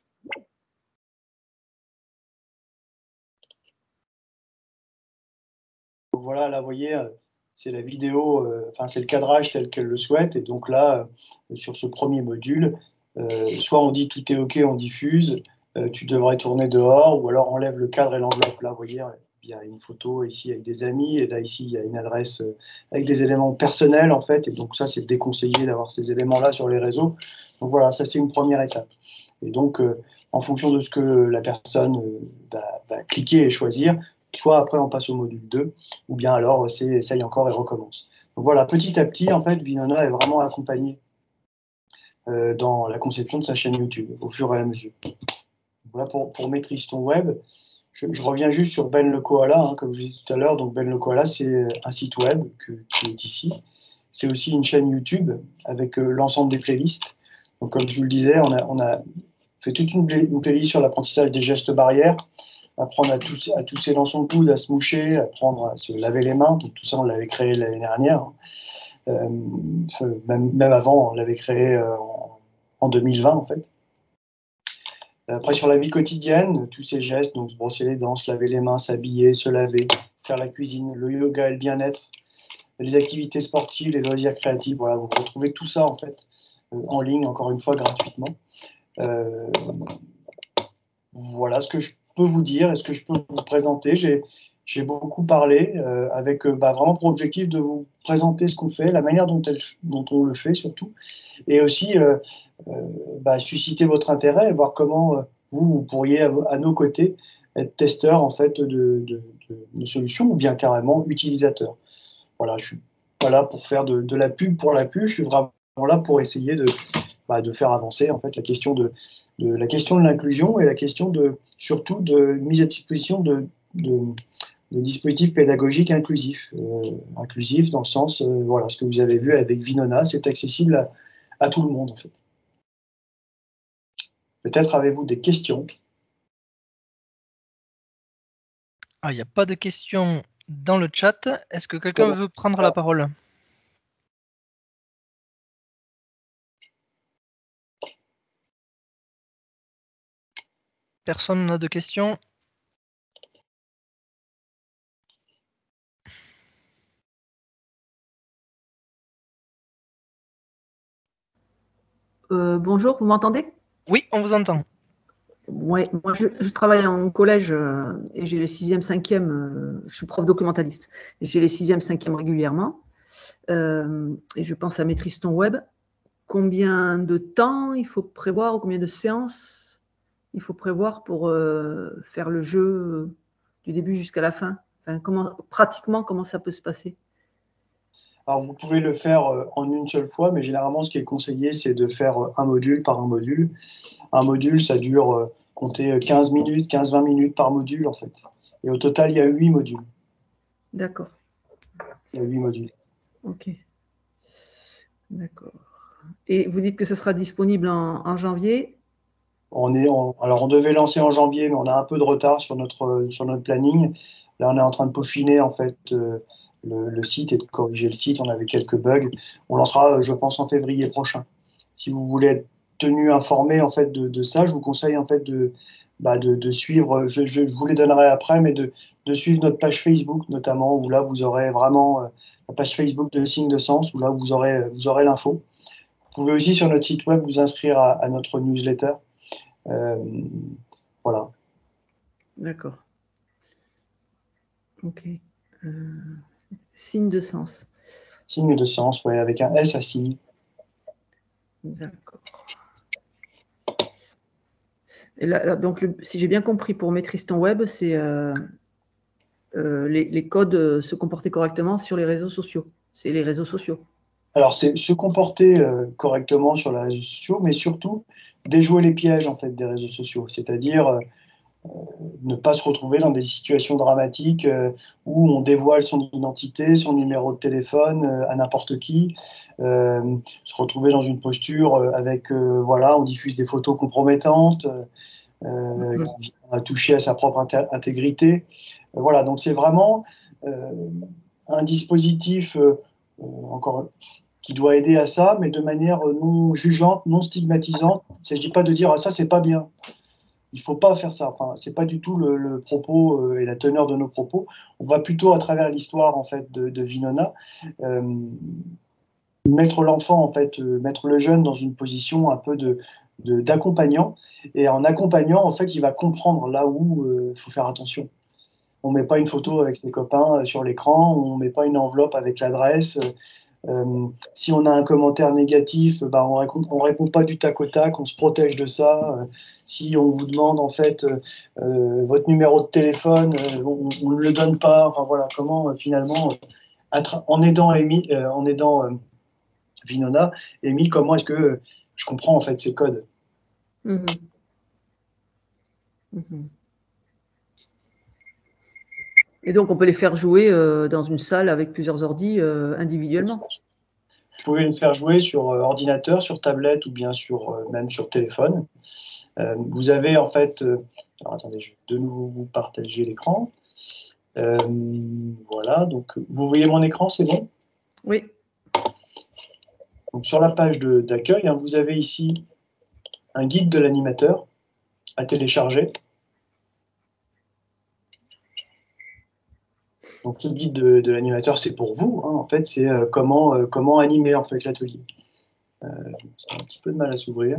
Voilà, là, vous voyez, euh, c'est la vidéo, euh, enfin, c'est le cadrage tel qu'elle le souhaite. Et donc là, euh, sur ce premier module, euh, soit on dit tout est OK, on diffuse, euh, tu devrais tourner dehors, ou alors enlève le cadre et l'enveloppe. Là, vous voyez, il y a une photo ici avec des amis, et là, ici, il y a une adresse euh, avec des éléments personnels, en fait. Et donc ça, c'est déconseillé d'avoir ces éléments-là sur les réseaux. Donc voilà, ça, c'est une première étape. Et donc, euh, en fonction de ce que la personne euh, va, va cliquer et choisir, soit après on passe au module deux, ou bien alors c'est essaye encore et recommence. Donc voilà, petit à petit, en fait, Vinona est vraiment accompagné euh, dans la conception de sa chaîne YouTube, au fur et à mesure. Voilà pour, pour Maîtrise ton web. Je, je reviens juste sur Ben le Koala, hein, comme je vous disais tout à l'heure. Donc Ben le Koala, c'est un site web que, qui est ici. C'est aussi une chaîne YouTube avec euh, l'ensemble des playlists. Donc comme je vous le disais, on a, on a fait toute une, play, une playlist sur l'apprentissage des gestes barrières, apprendre à, tous, à tousser dans son coude, à se moucher, apprendre à se laver les mains. Donc tout ça, on l'avait créé l'année dernière. Euh, même, même avant, on l'avait créé euh, en, en deux mille vingt, en fait. Après, sur la vie quotidienne, tous ces gestes, donc se brosser les dents, se laver les mains, s'habiller, se laver, faire la cuisine, le yoga et le bien-être, les activités sportives, les loisirs créatifs, voilà, vous retrouvez tout ça, en fait, euh, en ligne, encore une fois, gratuitement. Euh, Voilà ce que je peux vous dire et ce que je peux vous présenter. J'ai, j'ai beaucoup parlé euh, avec euh, bah, vraiment pour objectif de vous présenter ce qu'on fait, la manière dont, elle, dont on le fait surtout, et aussi euh, euh, bah, susciter votre intérêt et voir comment euh, vous, vous pourriez à, à nos côtés être testeur en fait de, de, de, de solutions ou bien carrément utilisateur. Voilà, je suis pas là pour faire de, de la pub pour la pub, je suis vraiment là pour essayer de, bah, de faire avancer en fait la question de, de la question de l'inclusion et la question de surtout de mise à disposition de, de, de dispositifs pédagogiques inclusifs, euh, inclusifs dans le sens euh, voilà ce que vous avez vu avec Vinona, c'est accessible à, à tout le monde en fait. Peut-être avez-vous des questions? Ah, il n'y a pas de questions dans le chat. Est-ce que quelqu'un veut prendre la parole? Personne n'a de questions? Euh, bonjour, vous m'entendez? Oui, on vous entend. Ouais, moi je, je travaille en collège euh, et j'ai les sixième, cinquième, euh, je suis prof documentaliste, et j'ai les sixième, cinquième régulièrement. Euh, et je pense à Maîtrise ton web. Combien de temps il faut prévoir, ou combien de séances il faut prévoir pour euh, faire le jeu euh, du début jusqu'à la fin? Enfin, comment, pratiquement, comment ça peut se passer? Alors, vous pouvez le faire euh, en une seule fois, mais généralement, ce qui est conseillé, c'est de faire euh, un module par un module. Un module, ça dure, euh, comptez quinze minutes, quinze vingt minutes par module, en fait. Et au total, il y a huit modules. D'accord. Il y a huit modules. Ok. D'accord. Et vous dites que ce sera disponible en, en janvier? On est en- alors, on devait lancer en janvier, mais on a un peu de retard sur notre, sur notre planning. Là, on est en train de peaufiner, en fait, euh, le, le site et de corriger le site. On avait quelques bugs. On lancera, euh, je pense, en février prochain. Si vous voulez être tenu informé, en fait, de, de ça, je vous conseille, en fait, de, bah, de, de suivre, je, je vous les donnerai après, mais de, de suivre notre page Facebook, notamment, où là, vous aurez vraiment euh, la page Facebook de Signe de Sens, où là, vous aurez, vous aurez l'info. Vous pouvez aussi, sur notre site web, vous inscrire à, à notre newsletter. Euh, voilà. D'accord. Ok. Euh, signe de sens. Signe de sens, ouais, avec un S à signe. D'accord. Et là, là, donc, le, si j'ai bien compris, pour maîtrise ton web, c'est euh, euh, les, les codes euh, se comporter correctement sur les réseaux sociaux. C'est les réseaux sociaux. Alors, c'est se comporter euh, correctement sur les réseaux sociaux, mais surtout déjouer les pièges en fait des réseaux sociaux, c'est-à-dire euh, ne pas se retrouver dans des situations dramatiques euh, où on dévoile son identité, son numéro de téléphone euh, à n'importe qui, euh, se retrouver dans une posture euh, avec, euh, voilà, on diffuse des photos compromettantes, euh, Mhm. qui vient toucher à sa propre inté- intégrité. Euh, voilà, donc c'est vraiment euh, un dispositif, euh, euh, encore qui doit aider à ça, mais de manière non jugeante, non stigmatisante. Il ne s'agit pas de dire ah, ça, c'est pas bien. Il ne faut pas faire ça. Enfin, ce n'est pas du tout le, le propos euh, et la teneur de nos propos. On va plutôt, à travers l'histoire en fait, de, de Vinona, euh, mettre l'enfant, en fait, euh, mettre le jeune dans une position un peu de, de- d'accompagnant. Et en accompagnant, en fait, il va comprendre là où il faut faire attention. On ne met pas une photo avec ses copains euh, sur l'écran, on ne met pas une enveloppe avec l'adresse. Euh, si on a un commentaire négatif, bah, on répond, on répond pas du tac au tac, on se protège de ça. Euh, si on vous demande en fait euh, euh, votre numéro de téléphone, euh, on, on ne le donne pas. Enfin voilà, comment euh, finalement, euh, en aidant Amy, euh, en aidant euh, Vinona, Amy, comment est-ce que euh, je comprends en fait ces codes? Mhm. Mhm. Et donc, on peut les faire jouer euh, dans une salle avec plusieurs ordis euh, individuellement. Vous pouvez le faire jouer sur euh, ordinateur, sur tablette ou bien sur euh, même sur téléphone. Euh, vous avez en fait, euh, alors attendez, je vais de nouveau vous partager l'écran. Euh, voilà, donc vous voyez mon écran, c'est bon? Oui. Donc sur la page de- d'accueil, hein, vous avez ici un guide de l'animateur à télécharger. Donc ce guide de, de l'animateur, c'est pour vous, hein, en fait, c'est euh, comment, euh, comment animer en fait l'atelier. Euh, ça a un petit peu de mal à s'ouvrir.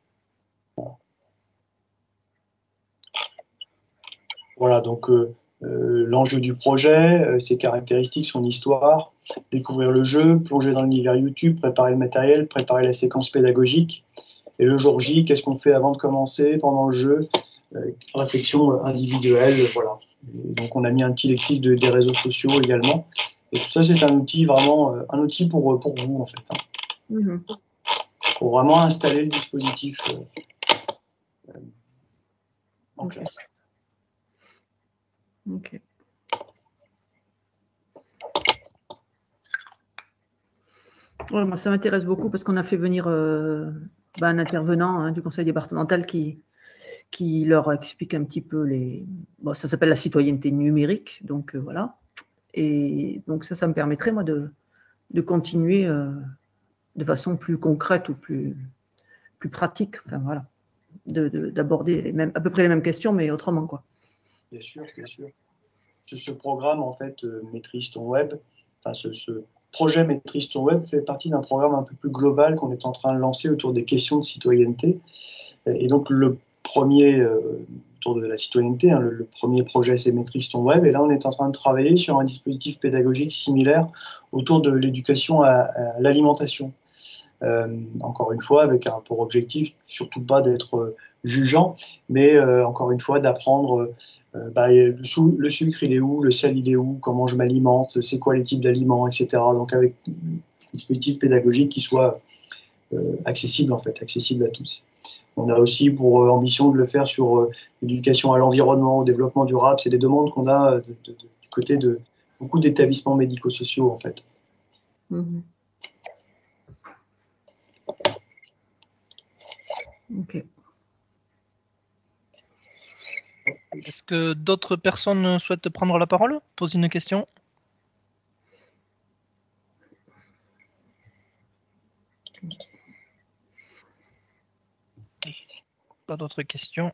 Voilà, donc euh, euh, l'enjeu du projet, euh, ses caractéristiques, son histoire, découvrir le jeu, plonger dans l'univers YouTube, préparer le matériel, préparer la séquence pédagogique. Et le jour J, qu'est-ce qu'on fait avant de commencer, pendant le jeu, euh, réflexion individuelle, voilà. Et donc on a mis un petit lexique de, des réseaux sociaux également. Et tout ça, c'est un outil vraiment, euh, un outil pour, pour vous en fait, hein, Mhm. pour vraiment installer le dispositif euh, euh, en Ok. classe. Ok. Ouais, moi, ça m'intéresse beaucoup parce qu'on a fait venir euh, bah, un intervenant hein, du conseil départemental qui, qui leur explique un petit peu les. Bon, ça s'appelle la citoyenneté numérique, donc euh, voilà. Et donc ça, ça me permettrait moi de, de continuer euh, de façon plus concrète ou plus, plus pratique, enfin voilà, de, de, d'aborder les mêmes, à peu près les mêmes questions, mais autrement quoi. Bien sûr, bien sûr. Ce, ce programme en fait euh, Maîtrise ton web, enfin ce, ce projet Maîtrise ton web fait partie d'un programme un peu plus global qu'on est en train de lancer autour des questions de citoyenneté. Et donc le premier, euh, autour de la citoyenneté, hein, le, le premier projet c'est Maîtrise ton web, et là on est en train de travailler sur un dispositif pédagogique similaire autour de l'éducation à, à l'alimentation. Euh, encore une fois, avec un pour objectif surtout pas d'être euh, jugeant, mais euh, encore une fois d'apprendre euh, bah, le, sou- le sucre il est où, le sel il est où, comment je m'alimente, c'est quoi les types d'aliments, et cetera. Donc avec un dispositif pédagogique qui soit euh, accessible en fait, accessible à tous. On a aussi pour euh, ambition de le faire sur euh, l'éducation à l'environnement, au développement durable. C'est des demandes qu'on a de, de, de, du côté de beaucoup d'établissements médico-sociaux en fait. Mmh. Ok. Est-ce que d'autres personnes souhaitent prendre la parole, poser une question? Pas d'autres questions.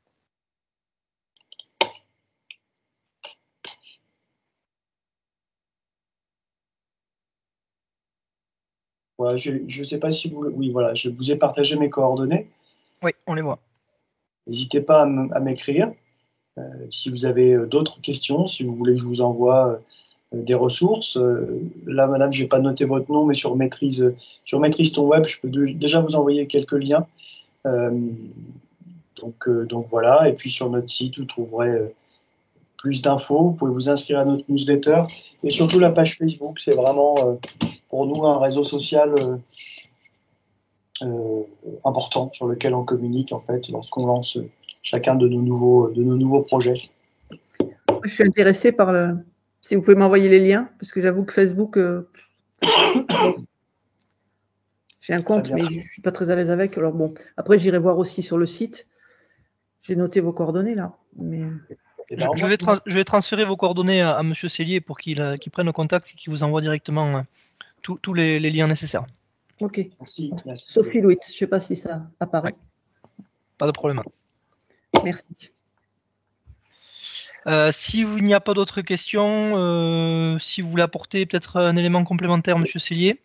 Voilà, je ne sais pas si vous... Oui, voilà, je vous ai partagé mes coordonnées. Oui, on les voit. N'hésitez pas à m'écrire. Euh, si vous avez d'autres questions, si vous voulez que je vous envoie euh, des ressources, euh, là, madame, je n'ai pas noté votre nom, mais sur Maîtrise, sur Maîtrise ton web, je peux de, déjà vous envoyer quelques liens. Euh, donc, euh, donc voilà, et puis sur notre site, vous trouverez euh, plus d'infos. Vous pouvez vous inscrire à notre newsletter. Et surtout la page Facebook, c'est vraiment euh, pour nous un réseau social euh, euh, important sur lequel on communique en fait lorsqu'on lance chacun de nos nouveaux, de nos nouveaux projets. Je suis intéressée par le. Si vous pouvez m'envoyer les liens, parce que j'avoue que Facebook, euh, j'ai un compte, mais je ne suis pas très à l'aise avec. Alors bon, après j'irai voir aussi sur le site. J'ai noté vos coordonnées là. Mais... Je, je, vais je, vais transférer vos coordonnées à, à M. Cellier pour qu'il euh, qu'il prenne le contact et qu'il vous envoie directement euh, tous les, les liens nécessaires. Ok. Merci. Merci. Sophie Louis, je ne sais pas si ça apparaît. Ouais. Pas de problème. Merci. Euh, si il n'y a pas d'autres questions, euh, si vous voulez apporter peut-être un élément complémentaire, M. Cellier,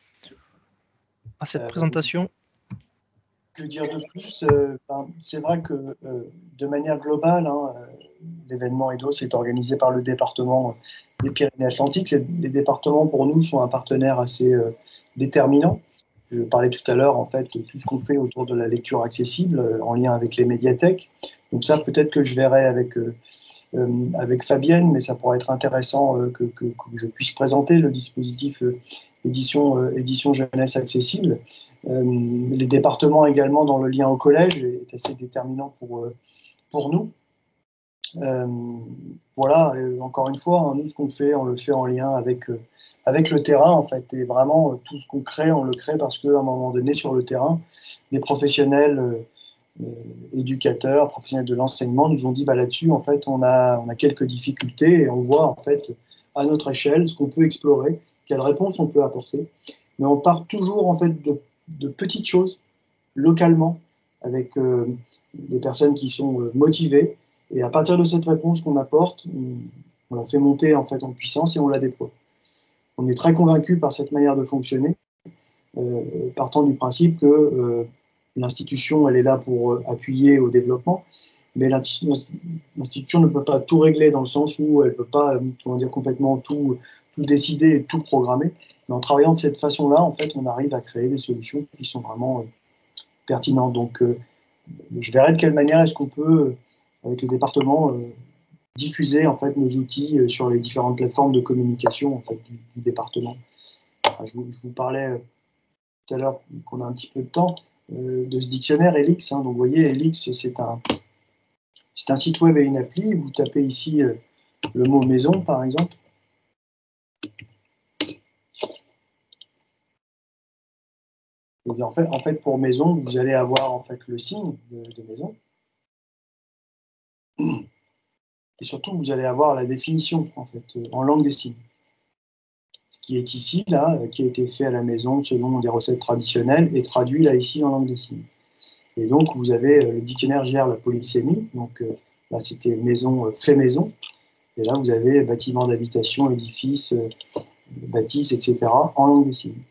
à cette euh, présentation. Que dire de plus euh, enfin, c'est vrai que euh, de manière globale, hein, euh, l'événement EDOS est organisé par le département des Pyrénées-Atlantiques. Les, les départements, pour nous, sont un partenaire assez euh, déterminant. Je parlais tout à l'heure, en fait, de tout ce qu'on fait autour de la lecture accessible, euh, en lien avec les médiathèques. Donc ça, peut-être que je verrai avec, euh, euh, avec Fabienne, mais ça pourrait être intéressant euh, que, que, que je puisse présenter le dispositif euh, édition, euh, édition jeunesse accessible. Euh, les départements également dans le lien au collège est assez déterminant pour, euh, pour nous. Euh, voilà, et encore une fois, hein, nous, ce qu'on fait, on le fait en lien avec, euh, avec le terrain, en fait. Et vraiment, euh, tout ce qu'on crée, on le crée parce qu'à un moment donné, sur le terrain, des professionnels, euh, euh, éducateurs, professionnels de l'enseignement nous ont dit, bah, là-dessus, en fait, on a, on a quelques difficultés et on voit, en fait, à notre échelle, ce qu'on peut explorer, quelles réponses on peut apporter. Mais on part toujours, en fait, de, de petites choses, localement, avec euh, des personnes qui sont euh, motivées. Et à partir de cette réponse qu'on apporte, on, on la fait monter en fait en puissance et on la déploie. On est très convaincu par cette manière de fonctionner, euh, partant du principe que euh, l'institution, elle est là pour euh, appuyer au développement, mais l'institution ne peut pas tout régler dans le sens où elle ne peut pas, comment dire, complètement tout, tout décider et tout programmer. Mais en travaillant de cette façon-là, en fait, on arrive à créer des solutions qui sont vraiment euh, pertinentes. Donc, euh, je verrai de quelle manière est-ce qu'on peut, avec le département, euh, diffuser en fait nos outils euh, sur les différentes plateformes de communication en fait, du, du département. Enfin, je, vous, je, vous, parlais euh, tout à l'heure qu'on a un petit peu de temps euh, de ce dictionnaire Elix. Hein. Donc, vous voyez, Elix, c'est un, c'est un site web et une appli. Vous tapez ici euh, le mot maison, par exemple. Et bien, en fait, en fait, pour maison, vous allez avoir en fait le signe de, de maison. Et surtout, vous allez avoir la définition en fait en langue des signes. Ce qui est ici, là, qui a été fait à la maison selon des recettes traditionnelles, est traduit là ici en langue des signes. Et donc, vous avez le dictionnaire gère la polysémie. Donc là, c'était maison, fait maison. Et là, vous avez bâtiment d'habitation, édifice, bâtisse, et cetera en langue des signes.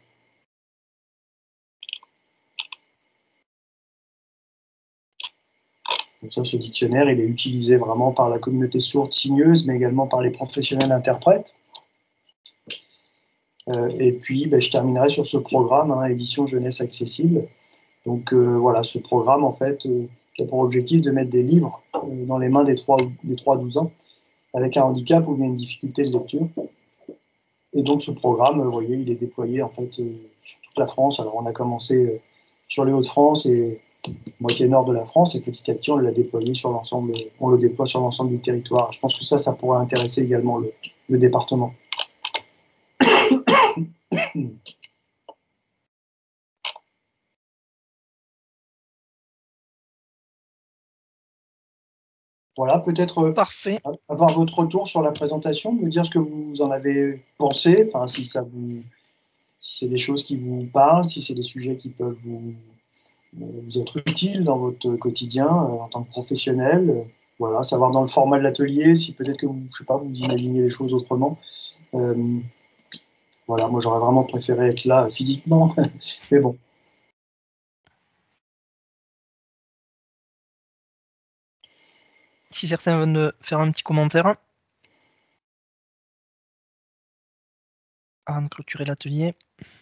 Donc ça, ce dictionnaire, il est utilisé vraiment par la communauté sourde signeuse, mais également par les professionnels interprètes. Euh, et puis, ben, je terminerai sur ce programme, hein, édition jeunesse accessible. Donc euh, voilà, ce programme, en fait, euh, qui a pour objectif de mettre des livres euh, dans les mains des trois à douze ans, avec un handicap ou bien une difficulté de lecture. Et donc ce programme, vous voyez, il est déployé en fait euh, sur toute la France. Alors on a commencé euh, sur les Hauts-de-France et moitié nord de la France, et petit à petit on l'a déployé sur l'ensemble, on le déploie sur l'ensemble du territoire. Je pense que ça, ça pourrait intéresser également le, le département. Voilà, peut-être Parfait. avoir votre retour sur la présentation, me dire ce que vous en avez pensé, enfin si ça vous, si c'est des choses qui vous parlent, si c'est des sujets qui peuvent vous, vous être utiles dans votre quotidien en tant que professionnel. Voilà, savoir dans le format de l'atelier, si peut-être que vous, je sais pas, vous imaginez les choses autrement. Euh, voilà, moi j'aurais vraiment préféré être là physiquement, mais bon. si certains veulent faire un petit commentaire. Avant de clôturer l'atelier.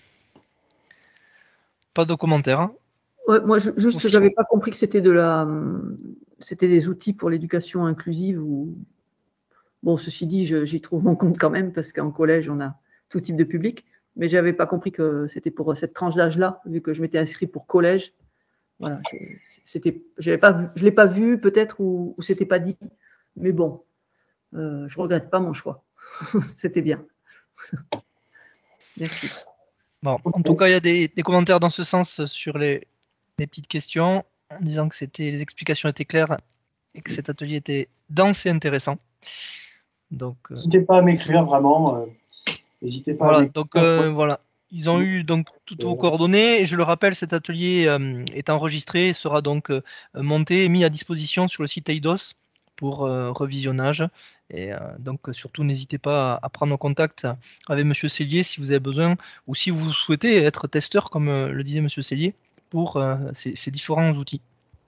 Pas de commentaires. Hein. Ouais, moi, je, juste, Aussi. j'avais pas compris que c'était de la, c'était des outils pour l'éducation inclusive. Ou bon, ceci dit, j'y trouve mon compte quand même parce qu'en collège, on a tout type de public. Mais j'avais pas compris que c'était pour cette tranche d'âge-là, vu que je m'étais inscrit pour collège. Voilà, c'était, j'avais pas, je l'ai pas vu peut-être ou, ou c'était pas dit. Mais bon, euh, je regrette pas mon choix. C'était bien. Merci. Bon, en tout cas, il y a des, des commentaires dans ce sens sur les, les petites questions, en disant que c'était, les explications étaient claires et que cet atelier était dense et intéressant. Donc, n'hésitez pas à m'écrire vraiment. Euh, n'hésitez pas voilà, à m'écrire. donc euh, voilà. Ils ont eu donc toutes vos coordonnées et je le rappelle, cet atelier euh, est enregistré, sera donc euh, monté et mis à disposition sur le site Eidos pour euh, revisionnage. Et euh, donc surtout n'hésitez pas à, à prendre contact avec Monsieur Cellier si vous avez besoin ou si vous souhaitez être testeur, comme euh, le disait Monsieur Cellier, pour euh, ces, ces différents outils.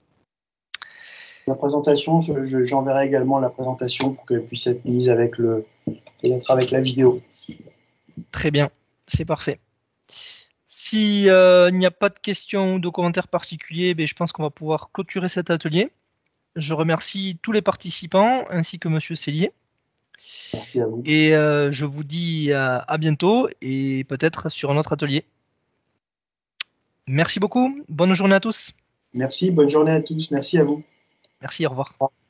La présentation, je, je, j'enverrai également la présentation pour qu'elle puisse être mise avec le, peut-être avec la vidéo. Très bien, c'est parfait. S'il euh, n'y a pas de questions ou de commentaires particuliers, ben, je pense qu'on va pouvoir clôturer cet atelier. Je remercie tous les participants ainsi que Monsieur Cellier. Merci à vous. Et euh, je vous dis à, à bientôt et peut-être sur un autre atelier. Merci beaucoup. Bonne journée à tous. Merci, bonne journée à tous. Merci à vous. Merci, au revoir. Au revoir.